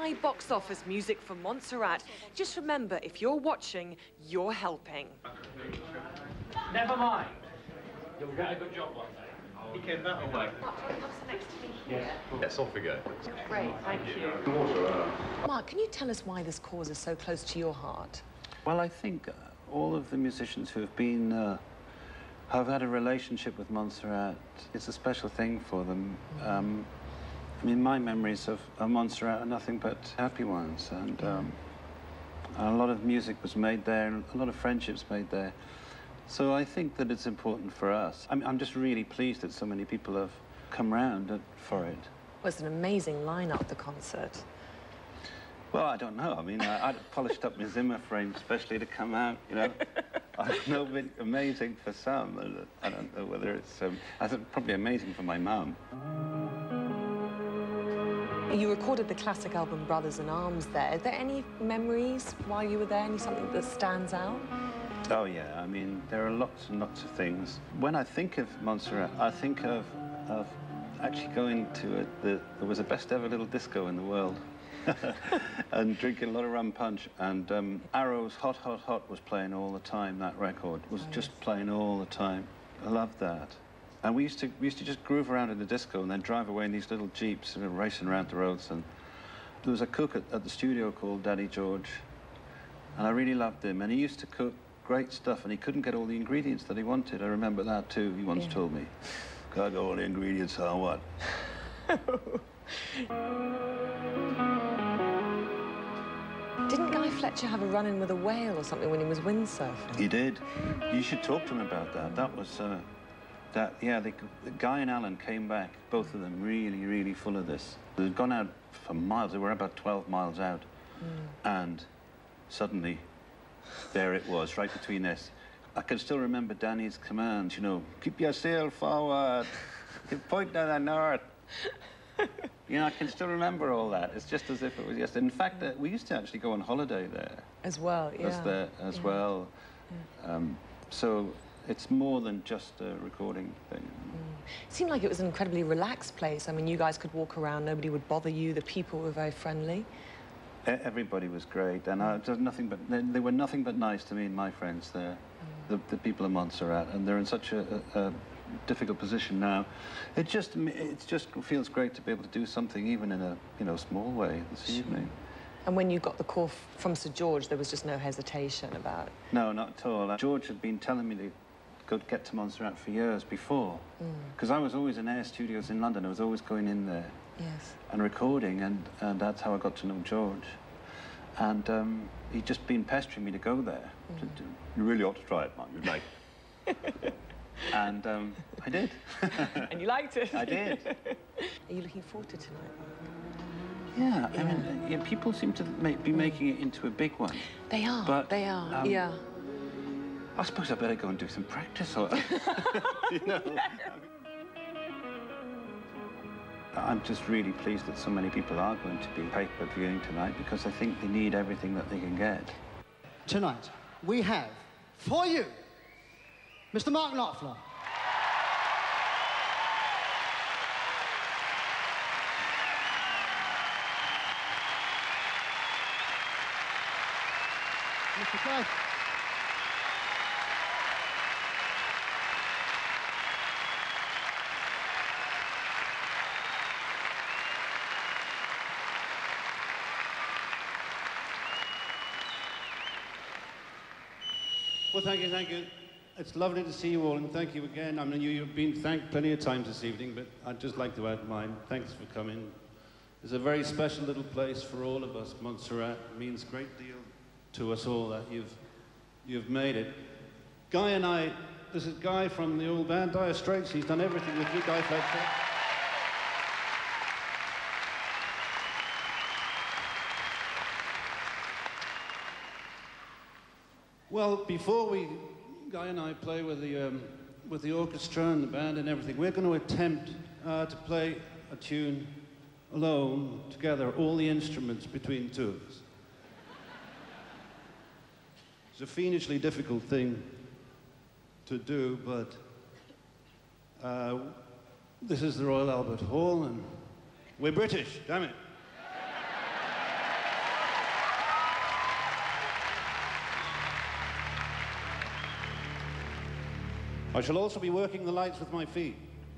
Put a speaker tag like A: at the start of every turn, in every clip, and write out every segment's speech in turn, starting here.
A: high box office music for Montserrat. Just remember, if you're watching, you're helping.
B: Never mind. You'll get a good job one day. He came that way.
A: Next to me here.
C: Yes, off we go.
A: Great, thank you. Mark, can you tell us why this cause is so close to your heart?
D: Well, I think all of the musicians who have been, have had a relationship with Montserrat, it's a special thing for them. I mean, my memories of Montserrat are nothing but happy ones, and a lot of music was made there, and a lot of friendships made there. So I think that it's important for us. I'm just really pleased that so many people have come round for it.
A: Well, it's an amazing lineup, the concert.
D: Well, I don't know. I mean, I polished up my Zimmer frame especially to come out, you know. I know it's amazing for some. I don't know whether it's probably amazing for my mum.
A: You recorded the classic album Brothers in Arms there. Are there any memories while you were there? Something that stands out?
D: Oh, yeah. I mean, there are lots and lots of things. When I think of Montserrat, I think of actually going to there was the best ever little disco in the world. And drinking a lot of rum punch. And Arrow's Hot, Hot, Hot was playing all the time. That record was just playing all the time. I loved that. And we used to just groove around in the disco and then drive away in these little jeeps and racing around the roads. And there was a cook at the studio called Daddy George, and I really loved him. And he used to cook great stuff, and he couldn't get all the ingredients that he wanted. I remember that too. He once told me, "Can't get all the ingredients I want."
A: Didn't Guy Fletcher have a run-in with a whale or something when he was windsurfing?
D: He did. You should talk to him about that. That was, Guy and Alan came back, both of them really, really full of this. They'd gone out for miles. They were about 12 miles out. And suddenly, there it was, right between us. I can still remember Danny's commands, you know, keep your sail forward, keep pointing to the north. You know, I can still remember all that. It's just as if it was yesterday. In fact, we used to actually go on holiday there.
A: As well, yeah.
D: As well. Yeah. So it's more than just a recording thing.
A: It seemed like it was an incredibly relaxed place. I mean, you guys could walk around, nobody would bother you, the people were very friendly.
D: Everybody was great, and they were nothing but nice to me and my friends there, the people of Montserrat, and they're in such a difficult position now. It just feels great to be able to do something, even in a small way, this evening.
A: And when you got the call from Sir George, there was just no hesitation about...
D: No, not at all. George had been telling me to go get to Montserrat for years before, because I was always in Air Studios in London. I was always going in there and recording, and that's how I got to know George. And he'd just been pestering me to go there. You really ought to try it, man. You'd like it. And I did.
A: And you liked it?
D: I did.
A: Are you looking forward to tonight?
D: Yeah, I mean, people seem to be making it into a big one.
A: They are, but, yeah.
D: I suppose I better go and do some practice, or, you know. I'm just really pleased that so many people are going to be pay-per-viewing tonight, because I think they need everything that they can get.
E: Tonight, we have, for you, Mr. Mark Knopfler. Mr. Clay.
F: Well, thank you. It's lovely to see you all, and thank you again. I mean, you've been thanked plenty of times this evening, but I'd just like to add mine. Thanks for coming. It's a very special little place for all of us. Montserrat means a great deal to us all that you've made it. Guy and I, this is Guy from the old band Dire Straits. He's done everything with you, Guy Fletcher. Well, before Guy and I play with the orchestra and the band and everything, we're going to attempt to play a tune alone, together, all the instruments between the two of us. It's a fiendishly difficult thing to do, but this is the Royal Albert Hall, and we're British, damn it. I shall also be working the lights with my feet.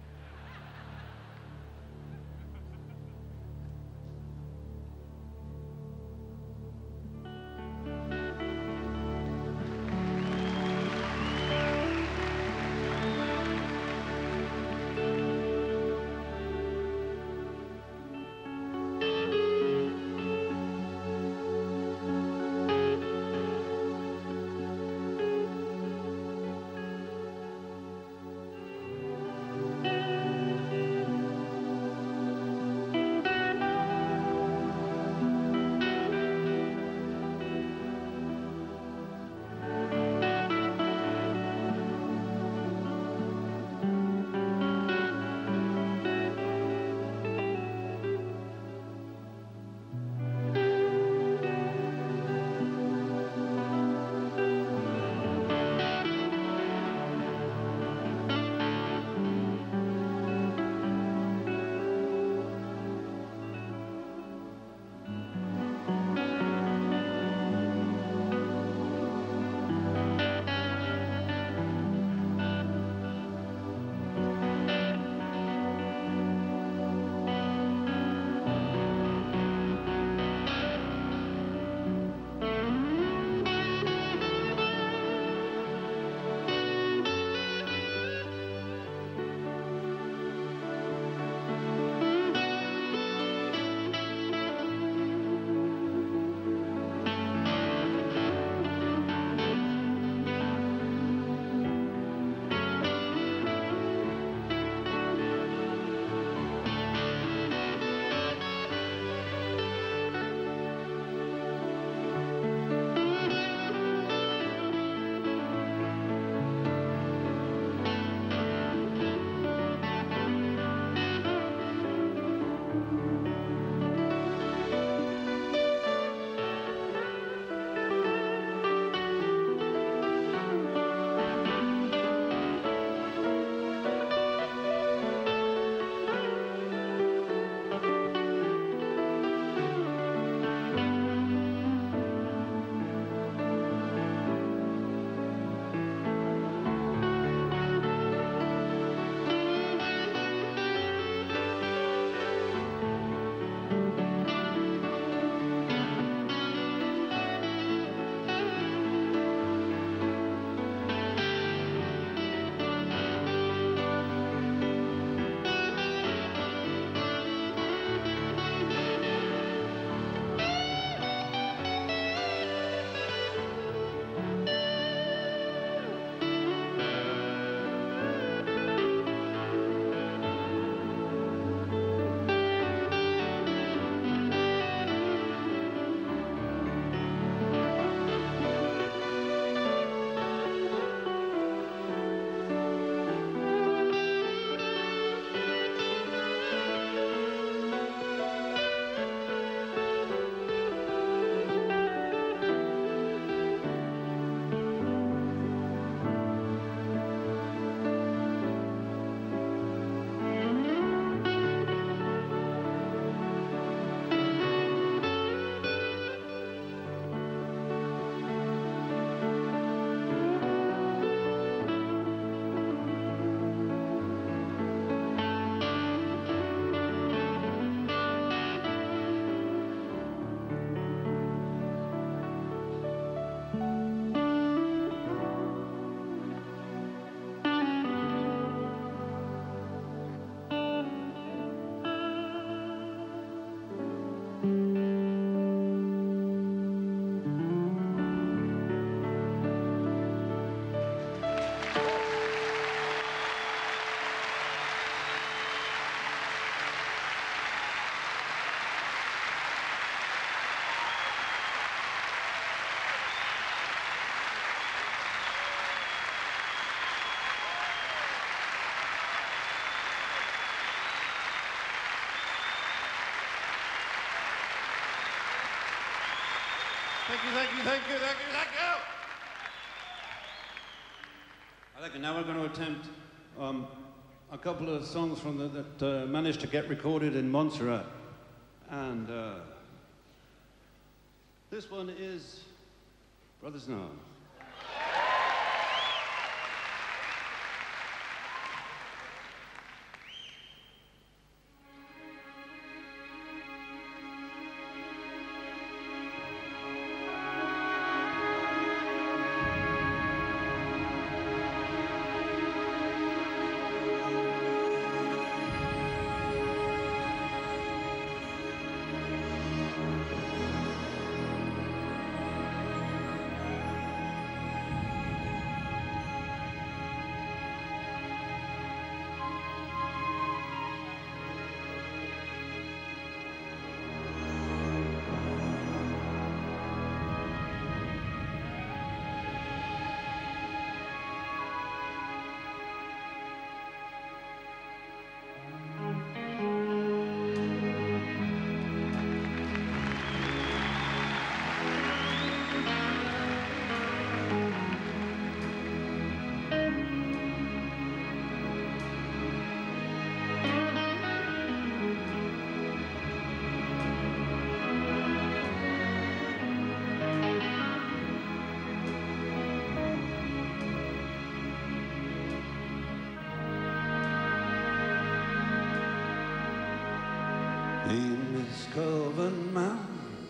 F: Thank you, thank you, thank you, thank you, thank you. I think now we're going to attempt a couple of songs from that managed to get recorded in Montserrat. And this one is Brothers in Arms. ice-covered mountains.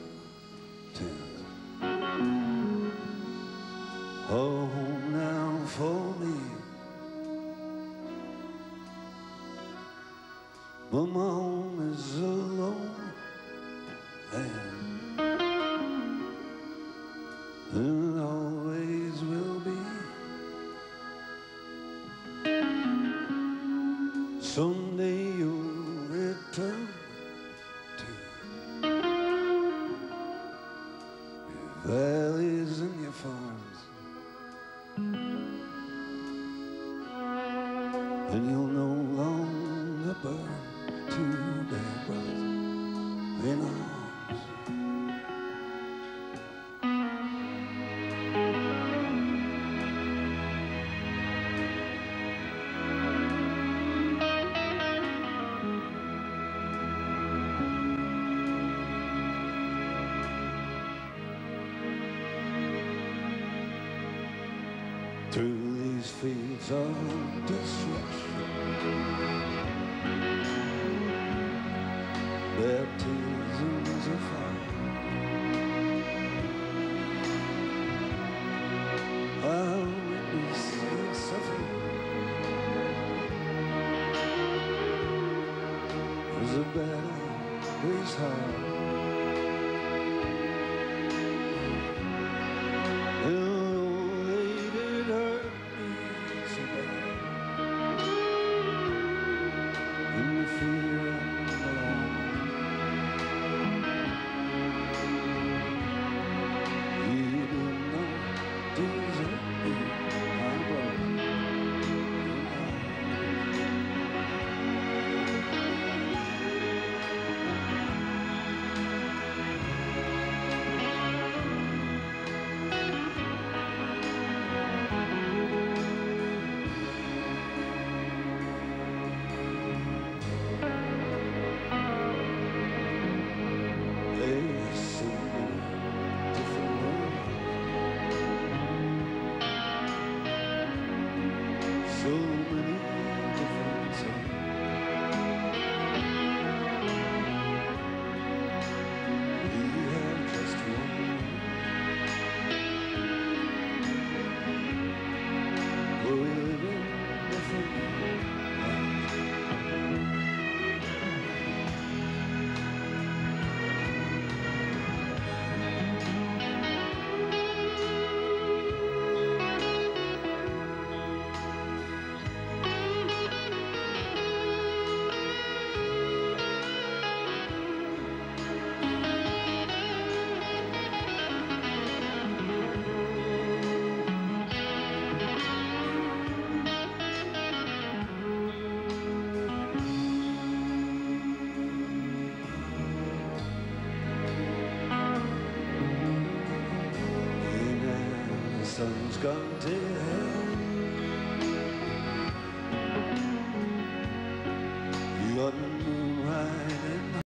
F: Home now for me. But my home is alone, and it always will be. Someday you'll return to your valleys and your farms, and you'll no longer burn two bad brothers in arms. Through these fields of destruction, baptisms of fire, I'll witness the suffering as a battle is hard. Sun's gone to hell. You got the moon right in the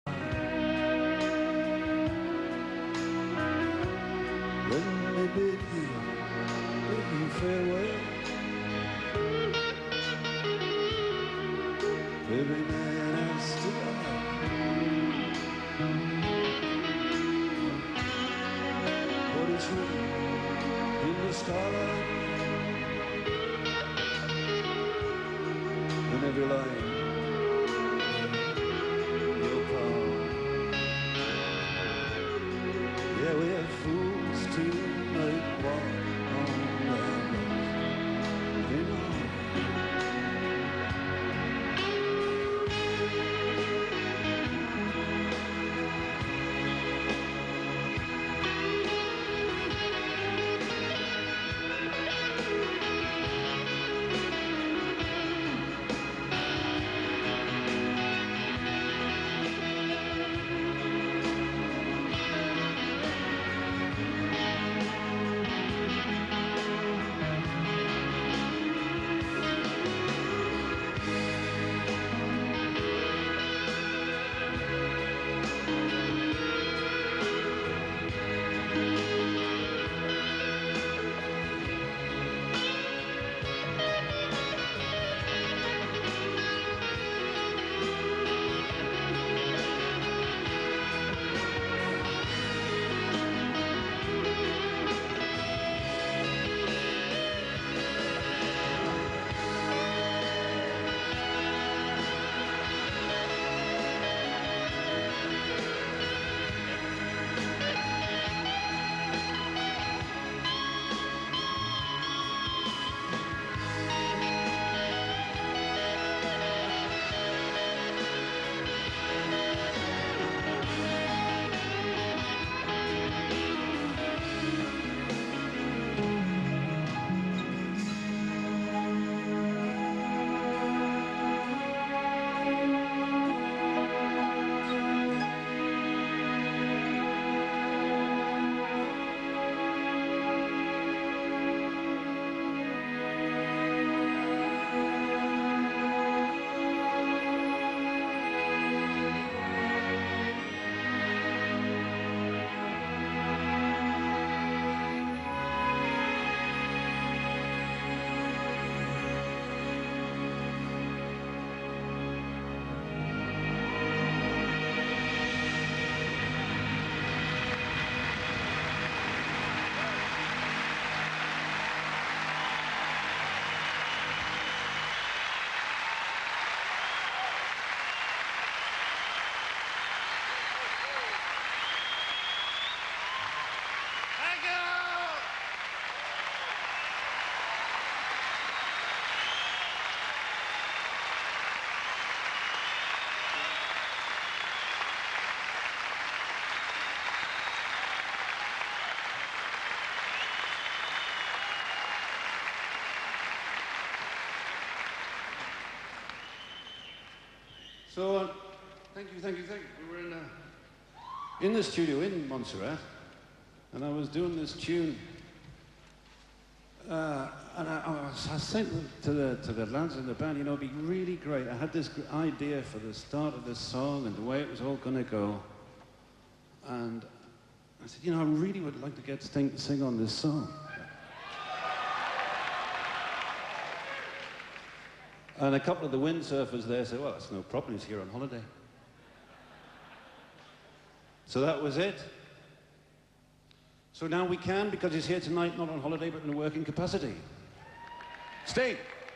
F: let me bid you farewell. Every man has to die. What is written in the starlight, and every line you're proud. Yeah, we have fools to make walk on that road, you know. So, thank you. We were in the studio in Montserrat, and I was doing this tune, and I was saying to the lads in the band, you know, it'd be really great. I had this idea for the start of this song and the way it was all going to go, and I said, you know, I really would like to get Sting to sing on this song. And a couple of the windsurfers there said, well, that's no problem, he's here on holiday. So that was it. So now we can, because he's here tonight, not on holiday, but in a working capacity. Sting!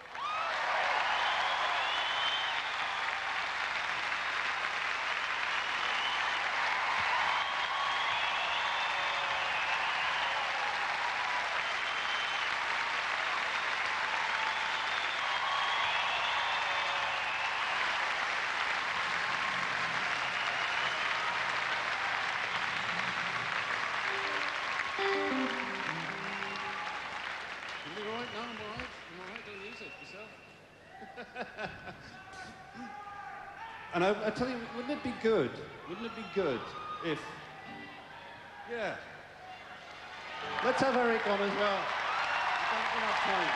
F: And I tell you, wouldn't it be good if, yeah. Let's have Eric on as well. We've got enough time.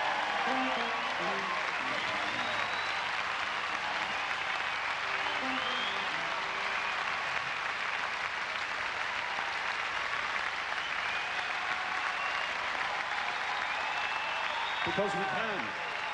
F: Because we can.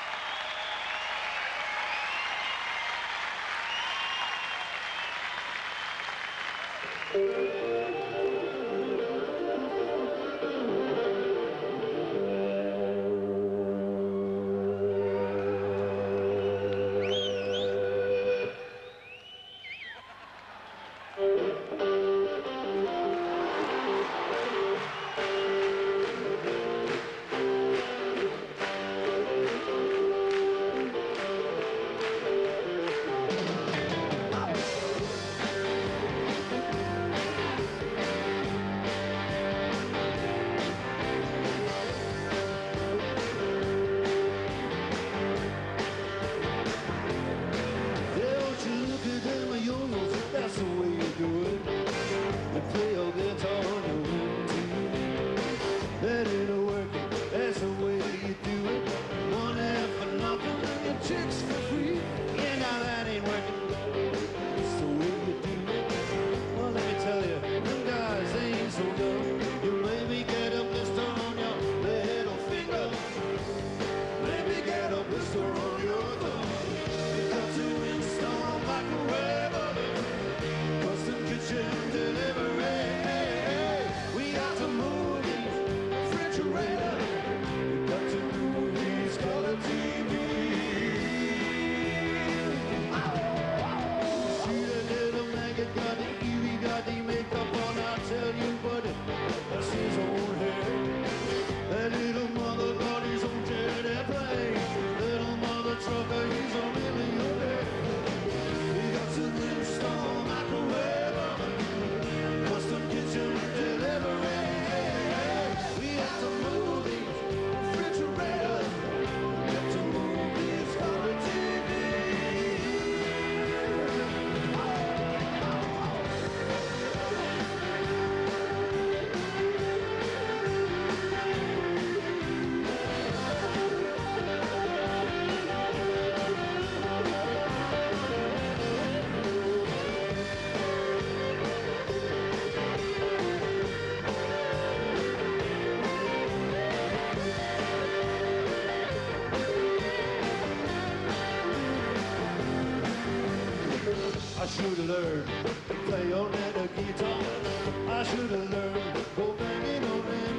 F: I should have learned to play on that guitar. I should have learned to go banging on them